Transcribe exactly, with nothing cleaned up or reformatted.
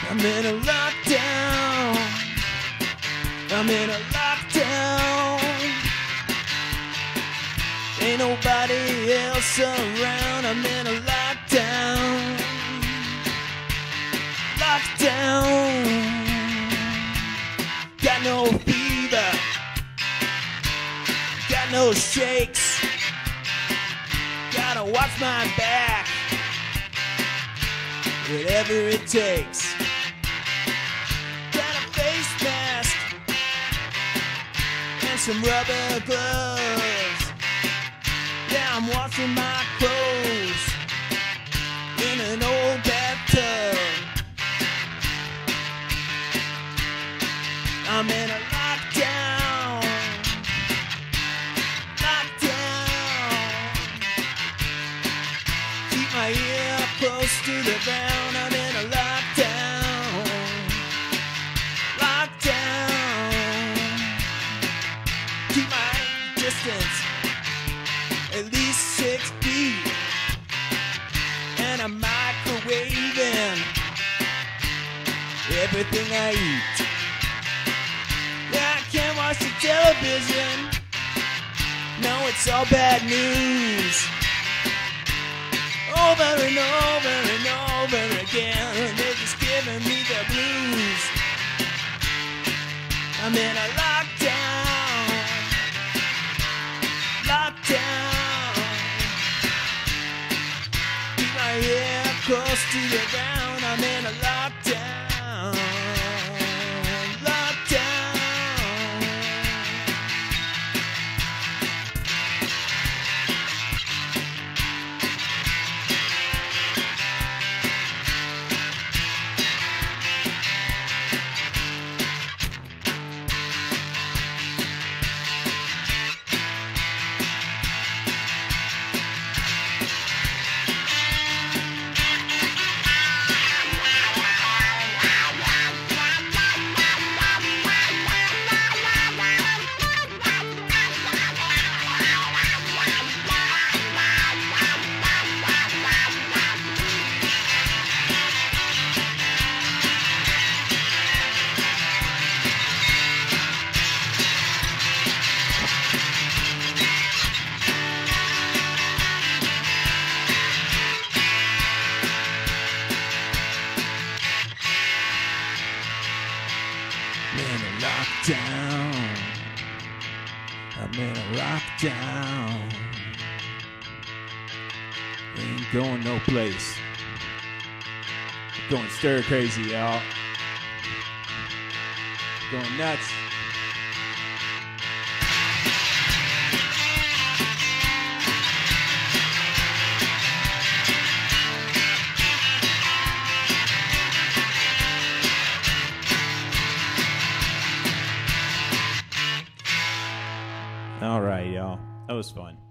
I'm in a lockdown. I'm in a lockdown. Ain't nobody else around. I'm in a lockdown. Lockdown. Got no fever. Got no shakes. Gotta watch my back. Whatever it takes. Got a face mask and some rubber gloves. Yeah, I'm washing my clothes in an old bathtub. I'm in a lockdown. Lockdown. Keep my ear close to the ground. I'm in a lockdown. Lockdown. Keep my distance at least six feet. And I'm microwaving everything I eat. Yeah, I can't watch the television. No, it's all bad news. Over and over and over again, they're just giving me the blues. I'm in a lockdown. Lockdown. Keep my ear close to the ground. I'm in a lockdown. Lockdown. I'm in a lockdown. I'm in a lockdown. Ain't going no place. Going stir crazy, y'all. Going nuts. All right, y'all. That was fun.